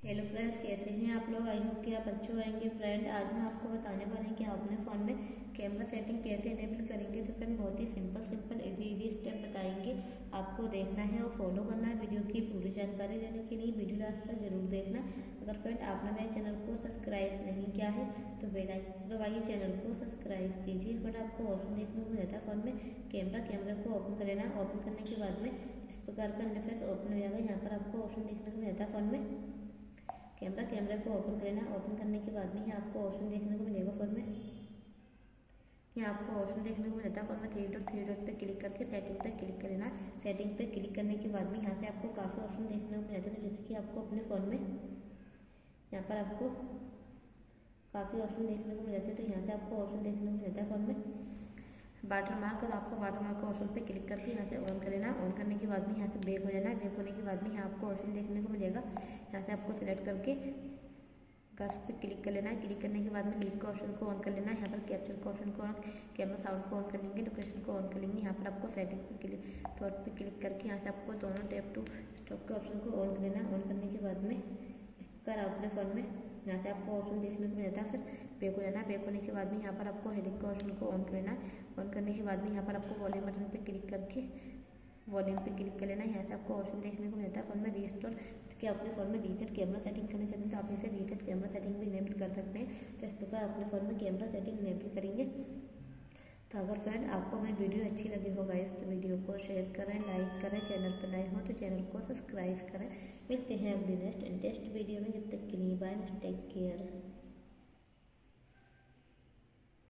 Hello friends, कैसे हैं आप लोग। आई होप कि आप अच्छे होंगे। फ्रेंड, आज मैं आपको बताने वाले हैं कि आप अपने फ़ोन में कैमरा सेटिंग कैसे इनेबल करेंगे। तो फ्रेंड, बहुत ही सिंपल इजी स्टेप बताएंगे। आपको देखना है और फॉलो करना है। वीडियो की पूरी जानकारी लेने के लिए वीडियो लास्ट तक जरूर देखना। अगर फ्रेंड आपने मेरे चैनल को सब्सक्राइब नहीं किया है तो बेल आइकन दबाइए, चैनल को सब्सक्राइब कीजिए। फ्रेंड, आपको ऑप्शन देखने को मिलता है फ़ोन में कैमरा को ओपन कर लेना। ओपन करने के बाद में इस प्रकार का इंटरफेस ओपन हो जाएगा। यहाँ पर आपको ऑप्शन देखने को मिलता है फ़ोन में कैमरा को ओपन कर लेना। ओपन करने के बाद में यहाँ आपको ऑप्शन देखने को मिलेगा फ़ोन में। यहाँ आपको ऑप्शन देखने को मिलता है फ़ोन में थ्री डॉट पे क्लिक करके सेटिंग पे क्लिक कर लेना। सेटिंग पे क्लिक करने के बाद में यहाँ से आपको काफ़ी ऑप्शन देखने को मिलता है। तो जैसे कि आपको अपने फ़ोन में यहाँ पर आपको काफ़ी ऑप्शन देखने को मिल जाते हैं। तो यहाँ से आपको ऑप्शन देखने को मिलता है फ़ोन में वाटरमार्क। और आपको वाटरमार्क का ऑप्शन पे क्लिक करके यहाँ से ऑन कर लेना। ऑन करने के बाद में यहाँ से बैक हो जाना। बैक होने के बाद में यहाँ आपको ऑप्शन देखने को मिलेगा। यहाँ से आपको सिलेक्ट करके गर्स पे क्लिक कर लेना। क्लिक करने के बाद में लीव का ऑप्शन को ऑन कर लेना। यहाँ पर कैप्चर का ऑप्शन को ऑन, कैमरा साउंड को ऑन कर लेंगे, लोकेशन को ऑन कर लेंगे। यहाँ पर आपको सेटिंग पे क्लिक शॉर्ट पे क्लिक करके यहाँ से आपको दोनों टैप टू स्टॉप के ऑप्शन को ऑन कर लेना। ऑन करने के बाद में इस प्रकार अपने फ़ोन में यहाँ से आपको ऑप्शन देखने को मिलता है। फिर बैक हो जाना। बैक होने के बाद में यहाँ पर आपको हेडिंग का ऑप्शन को ऑन कर लेना। ऑन करने के बाद में यहाँ पर आपको वॉल्यूम बटन पे क्लिक करके वॉल्यूम पे क्लिक कर लेना। यहाँ से आपको ऑप्शन देखने को मिलता है फ़ोन में रीस्टोर, कि अपने फ़ोन में रीसेट कैमरा सेटिंग करना चाहते हैं तो आप इसे रीसेट कैमरा सेटिंग भी इनेबल कर सकते हैं। तो इस प्रकार अपने फ़ोन में कैमरा सेटिंग इनेबल करेंगे। तो अगर फ्रेंड आपको मेरी वीडियो अच्छी लगी हो गाइस तो वीडियो को शेयर करें, लाइक करें। चैनल पर नए हो तो चैनल को सब्सक्राइब करें। मिलते हैं अगली नेक्स्ट वीडियो में। जब तक के लिए बाय, टेक केयर।